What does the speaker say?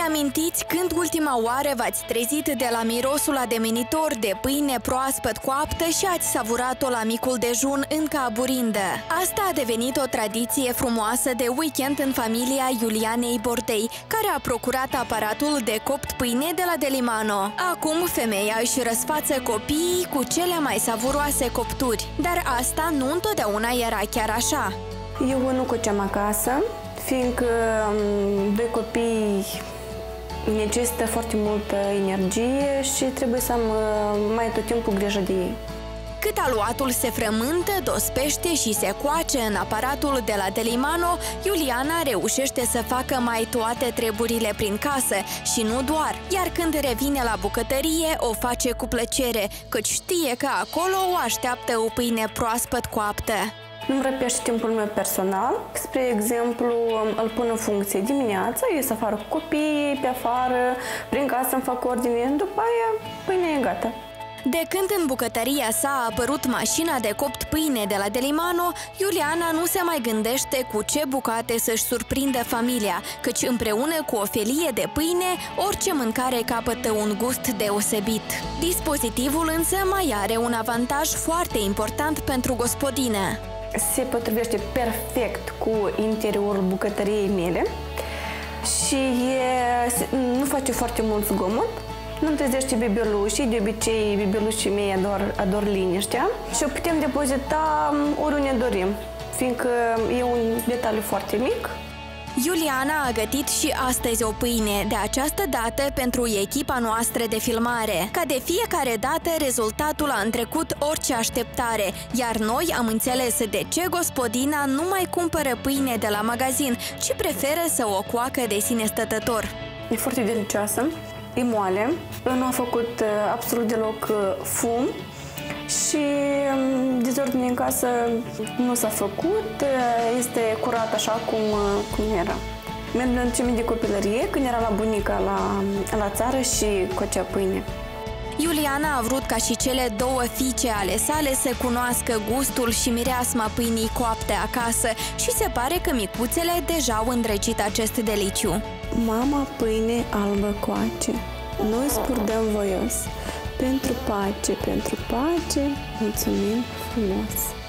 amintiți când ultima oară v-ați trezit de la mirosul ademenitor de pâine proaspăt coaptă și ați savurat-o la micul dejun în caburindă? Asta a devenit o tradiție frumoasă de weekend în familia Iulianei Bordei, care a procurat aparatul de copt pâine de la Delimano. Acum femeia își răsfață copiii cu cele mai savuroase copturi, dar asta nu întotdeauna era chiar așa. Eu nu coceam acasă, fiindcă doi copii necesită foarte multă energie și trebuie să am mai tot timpul grijă de ei. Cât aluatul se frământă, dospește și se coace în aparatul de la Delimano, Iuliana reușește să facă mai toate treburile prin casă și nu doar, iar când revine la bucătărie o face cu plăcere, căci știe că acolo o așteaptă o pâine proaspăt coaptă. Nu-mi răpește timpul meu personal. Spre exemplu, îl pun în funcție dimineața, ies afară cu copiii, pe afară, prin casă îmi fac ordine, după aia pâinea e gata. De când în bucătăria sa a apărut mașina de copt pâine de la Delimano, Iuliana nu se mai gândește cu ce bucate să-și surprindă familia, căci împreună cu o felie de pâine, orice mâncare capătă un gust deosebit. Dispozitivul însă mai are un avantaj foarte important pentru gospodină. Se potrivește perfect cu interiorul bucătăriei mele și nu face foarte mult zgomot. Nu-mi trezește bebelușii, de obicei bebelușii mei ador liniștea și o putem depozita oriunde dorim, fiindcă e un detaliu foarte mic. Iuliana a gătit și astăzi o pâine, de această dată pentru echipa noastră de filmare. Ca de fiecare dată, rezultatul a întrecut orice așteptare, iar noi am înțeles de ce gospodina nu mai cumpără pâine de la magazin, ci preferă să o coacă de sine stătător. E foarte delicioasă, e moale, nu a făcut absolut deloc fum și dezordine în casă nu s-a făcut, este curat așa cum era. Mi-aduce de copilărie, când era la bunica la țară și cocea pâine. Iuliana a vrut ca și cele două fiice ale sale să cunoască gustul și mireasma pâinii coapte acasă și se pare că micuțele deja au îndrăgit acest deliciu. Mama, pâine albă coace, noi spurdăm voios. Pentru pace, mulțumim frumos!